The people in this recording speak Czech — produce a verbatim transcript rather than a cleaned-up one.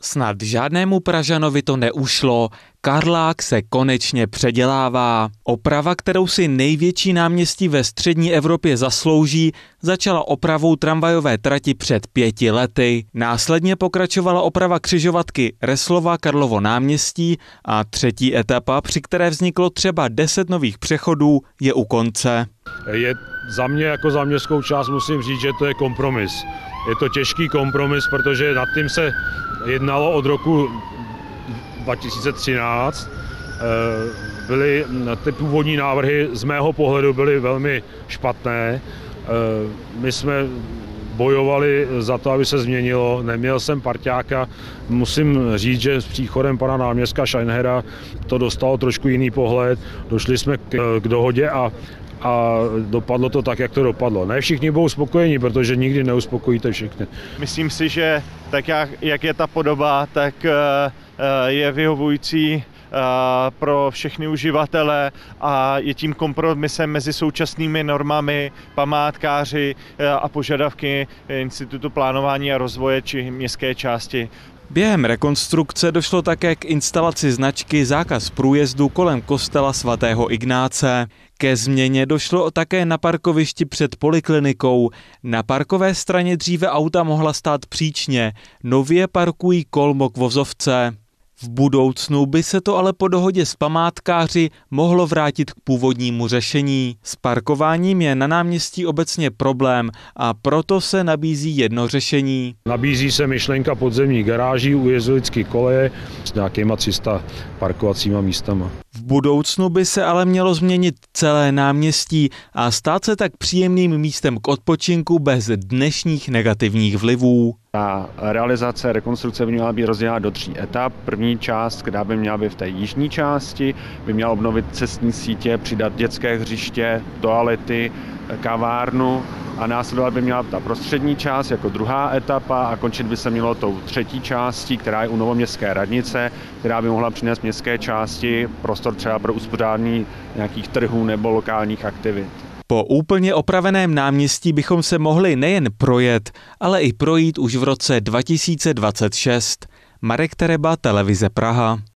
Snad žádnému Pražanovi to neušlo. Karlák se konečně předělává. Oprava, kterou si největší náměstí ve střední Evropě zaslouží, začala opravou tramvajové trati před pěti lety. Následně pokračovala oprava křižovatky Reslova Karlovo náměstí a třetí etapa, při které vzniklo třeba deset nových přechodů, je u konce. Je za mě jako za městskou část musím říct, že to je kompromis. Je to těžký kompromis, protože nad tím se jednalo od roku dva tisíce třináct. Byly ty původní návrhy z mého pohledu byly velmi špatné. My jsme bojovali za to, aby se změnilo. Neměl jsem parťáka. Musím říct, že s příchodem pana náměstka Scheinhera to dostalo trošku jiný pohled. Došli jsme k, k dohodě a a dopadlo to tak, jak to dopadlo. Ne všichni budou spokojení, protože nikdy neuspokojíte všechny. Myslím si, že tak, jak, jak je ta podoba, tak je vyhovující pro všechny uživatele a je tím kompromisem mezi současnými normami, památkáři a požadavky Institutu plánování a rozvoje či městské části. Během rekonstrukce došlo také k instalaci značky Zákaz průjezdu kolem kostela svatého Ignáce. Ke změně došlo také na parkovišti před poliklinikou. Na parkové straně dříve auta mohla stát příčně, nově parkují kolmo k vozovce. V budoucnu by se to ale po dohodě s památkáři mohlo vrátit k původnímu řešení. S parkováním je na náměstí obecně problém a proto se nabízí jedno řešení. Nabízí se myšlenka podzemních garáží u jezuitské koleje s nějakýma tři sta parkovacíma místama. V budoucnu by se ale mělo změnit celé náměstí a stát se tak příjemným místem k odpočinku bez dnešních negativních vlivů. Ta realizace rekonstrukce by měla být rozdělena do tří etap. První část, která by měla být v té jižní části, by měla obnovit cestní sítě, přidat dětské hřiště, toalety, kavárnu a následovat by měla ta prostřední část jako druhá etapa a končit by se mělo tou třetí částí, která je u novoměstské radnice, která by mohla přinést městské části prostor třeba pro uspořádání nějakých trhů nebo lokálních aktivit. Po úplně opraveném náměstí bychom se mohli nejen projet, ale i projít už v roce dva tisíce dvacet šest. Marek Tereba, Televize Praha.